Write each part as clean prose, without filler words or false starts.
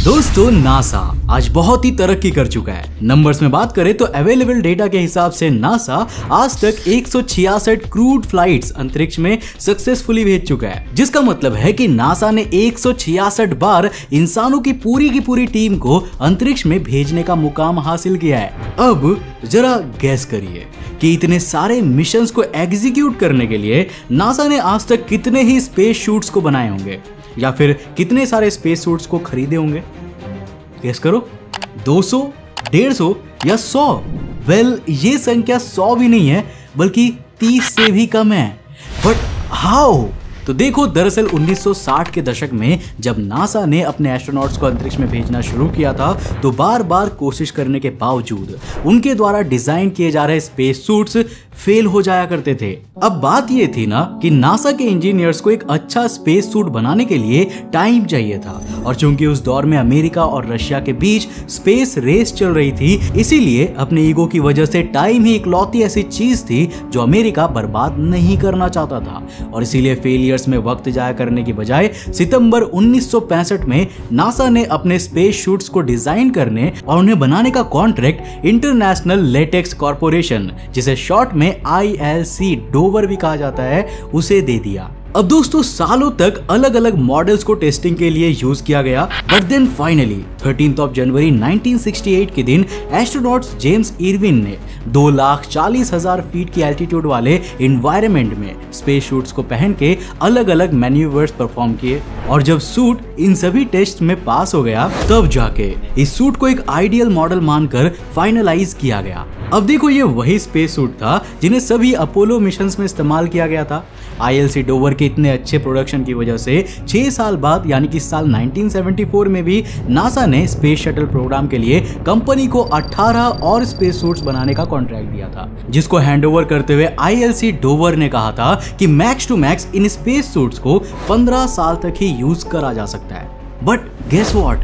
दोस्तों नासा आज बहुत ही तरक्की कर चुका है। नंबर्स में बात करें तो अवेलेबल डेटा के हिसाब से नासा आज तक 166 क्रूड फ्लाइट्स अंतरिक्ष में सक्सेसफुली भेज चुका है, जिसका मतलब है कि नासा ने 166 बार इंसानों की पूरी टीम को अंतरिक्ष में भेजने का मुकाम हासिल किया है। अब जरा गैस करिए कि इतने सारे मिशंस को एग्जीक्यूट करने के लिए नासा ने आज तक कितने ही स्पेस शूट्स को बनाए होंगे या फिर कितने सारे स्पेस सूट्स को खरीदे होंगे। गेस करो, 200, 150 या 100? वेल, ये संख्या 100 भी नहीं है बल्कि 30 से भी कम है। But how? तो देखो, दरअसल 1960 के दशक में जब नासा ने अपने एस्ट्रोनॉट्स को अंतरिक्ष में भेजना शुरू किया था तो बार बार कोशिश करने के बावजूद उनके द्वारा डिजाइन किए जा रहे स्पेस सूट्स फेल हो जाया करते थे। अब बात ये थी ना कि नासा के इंजीनियर्स को एक अच्छा स्पेस सूट बनाने के लिए टाइम चाहिए था, और चूंकि उस दौर में अमेरिका और रशिया के बीच स्पेस रेस चल रही थी, इसीलिए अपने ईगो की वजह से टाइम ही इकलौती ऐसी चीज थी जो अमेरिका बर्बाद नहीं करना चाहता था। और इसीलिए फेलियर्स में वक्त जाया करने की बजाय सितंबर 1965 में नासा ने अपने स्पेस शूट्स को डिजाइन करने और उन्हें बनाने का कॉन्ट्रैक्ट इंटरनेशनल लेटेक्स कॉर्पोरेशन, जिसे शॉर्ट में ILC डोवर भी कहा जाता है, उसे दे दिया। अब दोस्तों, सालों तक अलग अलग मॉडल्स को टेस्टिंग के लिए यूज किया गया, बट देन फाइनली 13 जनवरी 1968 के दिन एस्ट्रोनॉट्स जेम्स इरविन ने 2,40,000 फीट की एल्टीट्यूड वाले एनवायरनमेंट में स्पेस शूट्स को पहन के अलग अलग मैन्यूवर्स परफॉर्म किए, और जब सूट इन सभी टेस्ट में पास हो गया तब जाके इस सूट को एक आइडियल मॉडल मानकर फाइनलाइज किया गया। अब देखो, ये वही स्पेस सूट था जिन्हें सभी अपोलो मिशंस में इस्तेमाल किया गया था। ILC डोवर के इतने अच्छे प्रोडक्शन की वजह से 6 साल बाद यानी कि साल 1974 में भी नासा ने स्पेस शटल प्रोग्राम के लिए कंपनी को 18 और स्पेस सूट्स बनाने का कॉन्ट्रैक्ट दिया था, जिसको हैंडओवर करते हुए ILC डोवर ने कहा था कि मैक्स टू मैक्स इन स्पेस सूट्स को 15 साल तक ही यूज करा जा सकता है। बट गेस व्हाट,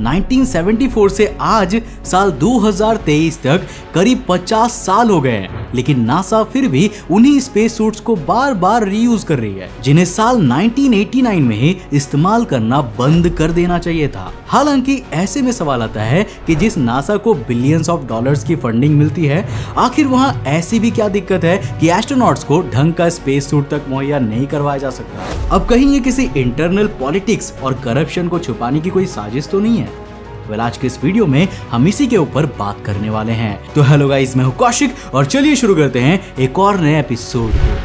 1974 से आज साल 2023 तक करीब 50 साल हो गए हैं, लेकिन नासा फिर भी उन्हीं स्पेस सूट्स को बार बार रीयूज कर रही है, जिन्हें साल 1989 में ही इस्तेमाल करना बंद कर देना चाहिए था। हालांकि ऐसे में सवाल आता है कि जिस नासा को बिलियंस ऑफ डॉलर्स की फंडिंग मिलती है, आखिर वहां ऐसी भी क्या दिक्कत है कि एस्ट्रोनॉट्स को ढंग का स्पेस सूट तक मुहैया नहीं करवाया जा सकता। अब कहीं ये किसी इंटरनल पॉलिटिक्स और करप्शन को छुपाने की कोई साजिश तो नहीं है? वेल, आज के इस वीडियो में हम इसी के ऊपर बात करने वाले हैं। तो हेलो गाइस, मैं हूं कौशिक और चलिए शुरू करते हैं एक और नए एपिसोड को।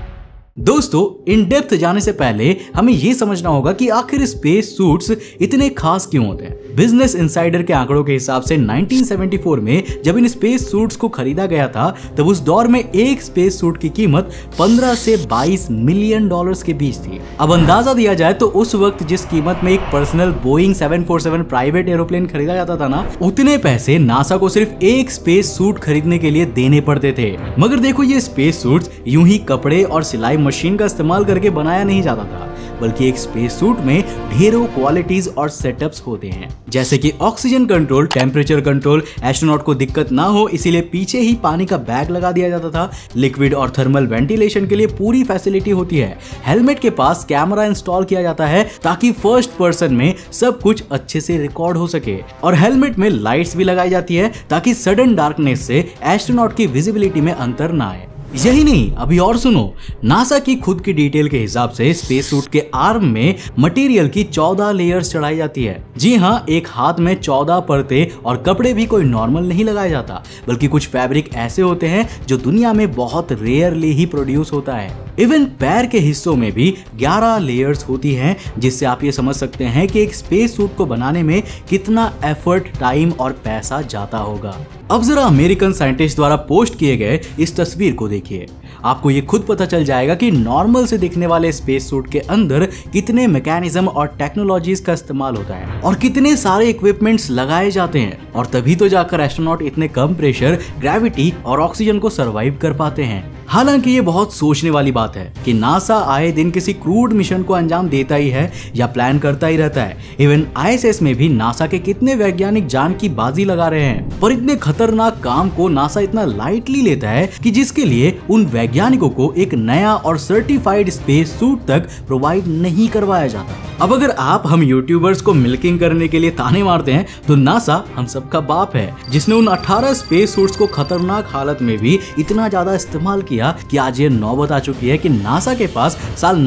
दोस्तों, इन डेप्थ जाने से पहले हमें यह समझना होगा कि आखिर स्पेस सूट्स इतने खास क्यों होते हैं। बिजनेस इनसाइडर के आंकड़ों के हिसाब से 1974 में जब इन स्पेस सूट्स को खरीदा गया था, तब उस दौर में एक स्पेस सूट की कीमत 15 से 22 मिलियन डॉलर्स के बीच थी। अब अंदाजा दिया जाए तो उस वक्त जिस कीमत में एक पर्सनल बोइंग 747 प्राइवेट एरोप्लेन खरीदा जाता था ना, उतने पैसे नासा को सिर्फ एक स्पेस सूट खरीदने के लिए देने पड़ते थे। मगर देखो, ये स्पेस सूट्स यूं ही कपड़े और सिलाई मशीन का इस्तेमाल करके बनाया नहीं जाता था, बल्कि एक स्पेस सूट में ढेरों क्वालिटीज और सेटअप्स होते हैं, जैसे कि oxygen control, temperature control, astronaut को दिक्कत ना हो इसीलिए पीछे ही पानी का बैग लगा दिया जाता था, लिक्विड और थर्मल वेंटिलेशन के लिए पूरी फैसिलिटी होती है, हेलमेट के पास कैमरा इंस्टॉल किया जाता है ताकि फर्स्ट पर्सन में सब कुछ अच्छे से रिकॉर्ड हो सके, और हेलमेट में लाइट्स भी लगाई जाती है ताकि सडन डार्कनेस से एस्ट्रोनॉट की विजिबिलिटी में अंतर ना आए। यही नहीं, अभी और सुनो, नासा की खुद की डिटेल के हिसाब से स्पेस सूट के आर्म में मटेरियल की 14 लेयर्स चढ़ाई जाती है। जी हाँ, एक हाथ में 14 परतें, और कपड़े भी कोई नॉर्मल नहीं लगाया जाता, बल्कि कुछ फैब्रिक ऐसे होते हैं जो दुनिया में बहुत रेयरली ही प्रोड्यूस होता है। इवन पैर के हिस्सों में भी 11 लेयर्स होती हैं, जिससे आप ये समझ सकते हैं कि एक स्पेस सूट को बनाने में कितना एफर्ट, टाइम और पैसा जाता होगा। अब जरा अमेरिकन साइंटिस्ट द्वारा पोस्ट किए गए इस तस्वीर को देखिए, आपको ये खुद पता चल जाएगा कि नॉर्मल से दिखने वाले स्पेस सूट के अंदर कितने मैकेनिज्म और टेक्नोलॉजीज का इस्तेमाल होता है और कितने सारे इक्विपमेंट्स लगाए जाते हैं, और तभी तो जाकर एस्ट्रोनॉट इतने कम प्रेशर, ग्रेविटी और ऑक्सीजन को सरवाइव कर पाते हैं। हालांकि ये बहुत सोचने वाली बात है कि नासा आए दिन किसी क्रूड मिशन को अंजाम देता ही है या प्लान करता ही रहता है। इवन ISS में भी नासा के कितने वैज्ञानिक जान की बाजी लगा रहे हैं, पर इतने खतरनाक काम को नासा इतना लाइटली लेता है कि जिसके लिए उन वैज्ञानिकों को एक नया और सर्टिफाइड स्पेस सूट तक प्रोवाइड नहीं करवाया जाता। अब अगर आप हम यूट्यूबर्स को मिल्किंग करने के लिए ताने मारते हैं तो नासा हम सबका बाप है, जिसने उन 18 स्पेस सूट्स को खतरनाक हालत में भी इतना ज्यादा इस्तेमाल किया कि आज ये नौबत आ चुकी है कि नासा के पास साल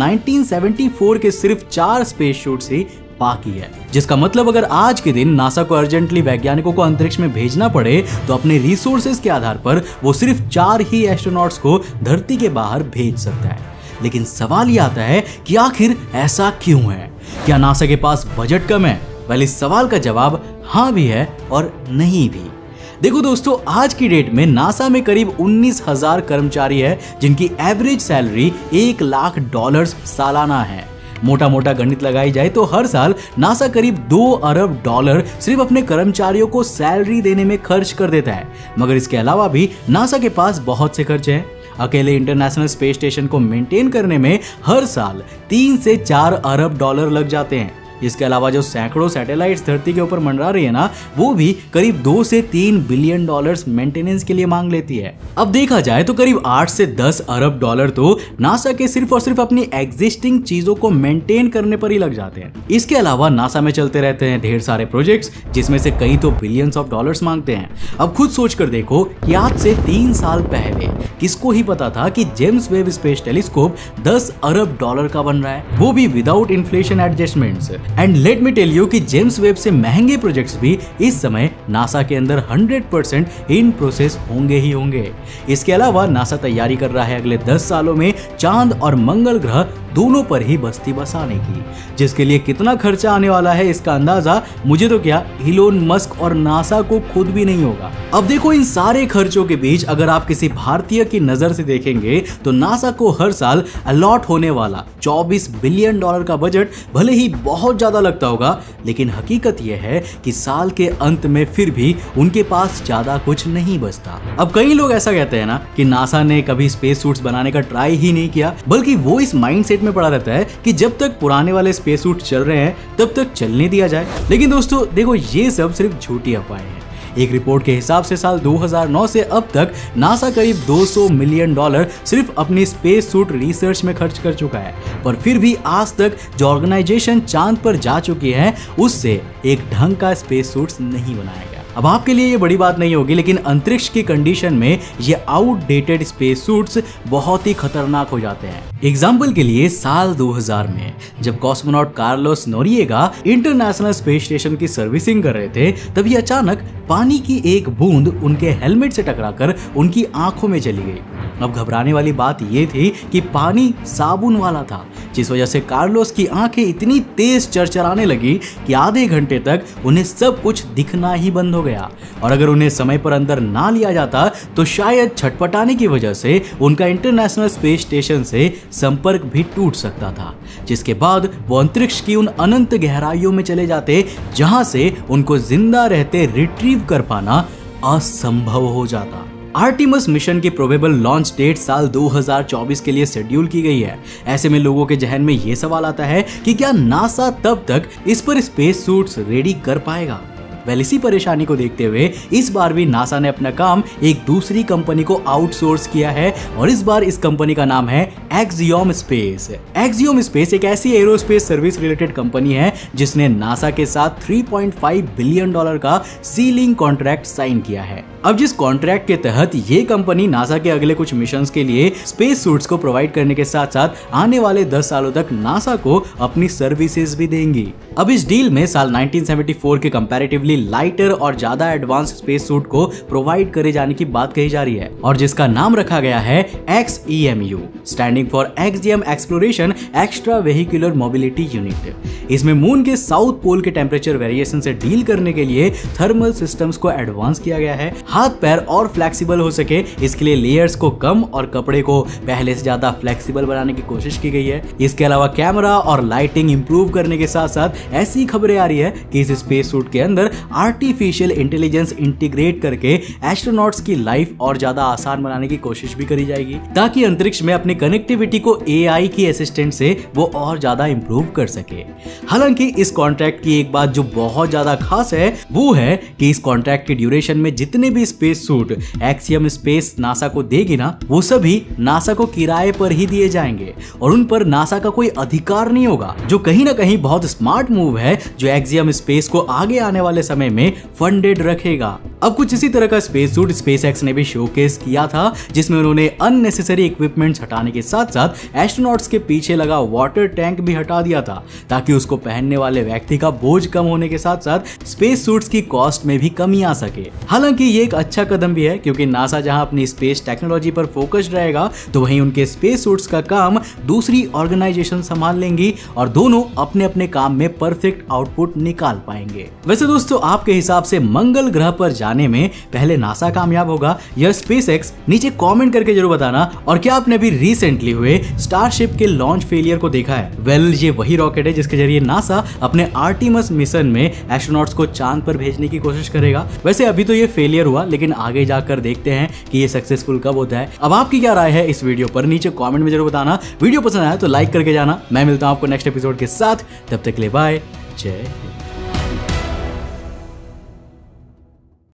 1974 के सिर्फ 4 स्पेस सूट्स ही बाकी है। जिसका मतलब अगर आज के दिन नासा को अर्जेंटली वैज्ञानिकों को अंतरिक्ष में भेजना पड़े तो अपने रिसोर्सेज के आधार पर वो सिर्फ 4 ही एस्ट्रोनॉट्स को धरती के बाहर भेज सकता है। लेकिन सवाल ये आता है कि आखिर ऐसा क्यों है? क्या नासा के पास बजट कम है? वेल, इस सवाल का जवाब हाँ भी है और नहीं भी। देखो दोस्तों, आज की डेट में नासा में करीब 19,000 कर्मचारी है जिनकी एवरेज सैलरी $1,00,000 सालाना है। मोटा मोटा गणित लगाई जाए तो हर साल नासा करीब $2 अरब सिर्फ अपने कर्मचारियों को सैलरी देने में खर्च कर देता है। मगर इसके अलावा भी नासा के पास बहुत से खर्चे हैं। अकेले इंटरनेशनल स्पेस स्टेशन को मेंटेन करने में हर साल 3 से 4 अरब डॉलर लग जाते हैं। इसके अलावा जो सैकड़ों सैटेलाइट्स धरती के ऊपर मंडरा रही है ना, वो भी करीब 2 से 3 बिलियन डॉलर्स मेंटेनेंस के लिए मांग लेती है। अब देखा जाए तो करीब 8 से 10 अरब डॉलर तो नासा के सिर्फ और सिर्फ अपनी एग्जिस्टिंग चीजों को मेंटेन करने पर ही लग जाते हैं। इसके अलावा नासा में चलते रहते हैं ढेर सारे प्रोजेक्ट्स, जिसमें से कई तो बिलियंस ऑफ डॉलर्स मांगते हैं। अब खुद सोच कर देखो कि आज से 3 साल पहले किसको ही पता था कि जेम्स वेब स्पेस टेलीस्कोप 10 अरब डॉलर का बन रहा है, वो भी without inflation adjustments. And let me tell you कि जेम्स वेब से महंगे प्रोजेक्ट्स भी इस समय नासा के अंदर 100% इन प्रोसेस होंगे ही होंगे। इसके अलावा नासा तैयारी कर रहा है अगले 10 सालों में चांद और मंगल ग्रह दोनों पर ही बस्ती बसाने की, जिसके लिए कितना खर्चा आने वाला है इसका अंदाजा मुझे तो क्या, इलोन मस्क और नासा को खुद भी नहीं होगा। अब देखो, इन सारे खर्चों के बीच अगर आप किसी भारतीय की नजर से देखेंगे तो नासा को हर साल अलॉट होने वाला $24 बिलियन का बजट भले ही बहुत ज्यादा लगता होगा, लेकिन हकीकत यह है कि साल के अंत में फिर भी उनके पास ज्यादा कुछ नहीं बचता। अब कई लोग ऐसा कहते हैं ना कि नासा ने कभी स्पेस सूट्स बनाने का ट्राई ही नहीं किया, बल्कि वो इस माइंडसेट में पड़ा रहता है कि जब तक पुराने वाले स्पेस सूट चल रहे हैं तब तक चलने दिया जाए। लेकिन दोस्तों देखो, ये सब सिर्फ झूठी अफवाहें हैं। एक रिपोर्ट के हिसाब से साल 2009 से अब तक नासा करीब $200 मिलियन सिर्फ अपनी स्पेस सूट रिसर्च में खर्च कर चुका है, पर फिर भी आज तक जो ऑर्गेनाइजेशन चांद पर जा चुकी है उससे एक ढंग का स्पेस सूट्स नहीं बनाया गया। अब आपके लिए ये बड़ी बात नहीं होगी, लेकिन अंतरिक्ष की कंडीशन में ये आउटडेटेड स्पेस सूट्स बहुत ही खतरनाक हो जाते हैं। एग्जाम्पल के लिए साल 2000 में जब cosmonaut Carlos Noriega International Space Station की सर्विसिंग कर रहे थे, तभी अचानक पानी की एक बूंद उनके हेलमेट से टकराकर उनकी आंखों में चली गई। अब घबराने वाली बात ये थी कि पानी साबुन वाला था, जिस वजह से कार्लोस की आंखें इतनी तेज चरचराने लगी कि आधे घंटे तक उन्हें सब कुछ दिखना ही बंद हो गया। और अगर उन्हें समय पर अंदर ना लिया जाता तो शायद छटपटाने की वजह से उनका इंटरनेशनल स्पेस स्टेशन से संपर्क भी टूट सकता था, जिसके बाद वो अंतरिक्ष की उन अनंत गहराइयों में चले जाते जहां से उनको जिंदा रहते रिट्रीव कर पाना असंभव हो जाता। आर्टिमस मिशन की प्रोबेबल लॉन्च डेट साल 2024 के लिए शेड्यूल की गई है। ऐसे में लोगों के जहन में ये सवाल आता है कि क्या नासा तब तक इस पर स्पेस सूट्स रेडी कर पाएगा? वेल, इसी परेशानी को देखते हुए इस बार भी नासा ने अपना काम एक दूसरी कंपनी को आउटसोर्स किया है और इस बार इस कंपनी का नाम है एक्सियोम स्पेस। एक्सियोम स्पेस एक ऐसी एरोस्पेस सर्विस रिलेटेड कंपनी है जिसने नासा के साथ $3.5 बिलियन का सीलिंग कॉन्ट्रैक्ट साइन किया है। अब जिस कॉन्ट्रैक्ट के तहत ये कंपनी नासा के अगले कुछ मिशंस के लिए स्पेस सूट्स को प्रोवाइड करने के साथ साथ आने वाले 10 सालों तक नासा को अपनी सर्विसेज भी देंगी। अब इस डील में साल 1974 के कंपैरेटिवली लाइटर और ज्यादा एडवांस स्पेस सूट को प्रोवाइड करे जाने की बात कही जा रही है और जिसका नाम रखा गया है XEMU, standing for Axiom exploration extra vehicular mobility unit. इसमें मून के साउथ पोल के टेम्परेचर वेरिएशन से डील करने के लिए थर्मल सिस्टम्स को एडवांस किया गया है। हाथ पैर और फ्लेक्सिबल हो सके इसके लिए लेयर्स को कम और कपड़े को पहले से ज्यादा फ्लेक्सिबल बनाने की कोशिश की गई है। इसके अलावा कैमरा और लाइटिंग इंप्रूव करने के साथ साथ ऐसी खबरें आ रही है कि इस स्पेस सूट के अंदर आर्टिफिशियल इंटेलिजेंस इंटीग्रेट करके एस्ट्रोनॉट्स की लाइफ और ज्यादा आसान बनाने की कोशिश भी करी जाएगी ताकि अंतरिक्ष में अपनी कनेक्टिविटी को AI की असिस्टेंट से वो और ज्यादा इंप्रूव कर सके। हालांकि इस कॉन्ट्रैक्ट की एक बात जो बहुत ज्यादा खास है वो है कि इस कॉन्ट्रैक्ट की ड्यूरेशन में जितने भी भी space suit Axiom Space NASA को देगी ना, वो सभी नासा को किराए पर ही दिए जाएंगे और उन पर नासा का कोई अधिकार नहीं होगा, जो कहीं ना कहीं बहुत स्मार्ट मूव है जो एक्सियम स्पेस को आगे आने वाले समय में फंडेड रखेगा। अब कुछ इसी तरह का स्पेस सूट स्पेसएक्स ने भी शोकेस किया था, जिसमें उन्होंने अननेसेसरी इक्विपमेंट्स हटाने के साथ साथ एस्ट्रोनॉट्स के पीछे लगा वाटर टैंक भी हटा दिया था, ताकि उसको पहनने वाले व्यक्ति का बोझ कम होने के साथ साथ स्पेस सूट्स की कॉस्ट में भी कमी आ सके। हालांकि ये एक अच्छा कदम भी है, क्योंकि नासा जहां अपनी स्पेस टेक्नोलॉजी पर फोकस्ड रहेगा तो वहीं उनके स्पेस सूट्स का काम दूसरी ऑर्गेनाइजेशन संभाल लेंगी और दोनों अपने अपने काम में परफेक्ट आउटपुट निकाल पाएंगे। वैसे दोस्तों, आपके हिसाब से मंगल ग्रह पर जाने में पहले नासा कामयाब होगा या स्पेसएक्स? नीचे कमेंट करके जरूर बताना। और क्या आपने अभी रिसेंटली हुए स्टारशिप के लॉन्च फेलियर को देखा है? वेल, ये वही रॉकेट है जिसके जरिए नासा अपने आर्टेमिस मिशन में एस्ट्रोनॉट्स को चांद पर भेजने की कोशिश करेगा। वैसे अभी तो ये फेलियर हुआ, लेकिन आगे जाकर देखते हैं कि ये सक्सेसफुल कब होता है। अब आपकी क्या राय है इस वीडियो पर? नीचे कमेंट में जरूर बताना। वीडियो पसंद आया तो लाइक करके जाना। मैं मिलता हूं आपको नेक्स्ट एपिसोड के साथ, तब तक के लिए बाय, जय हिंद।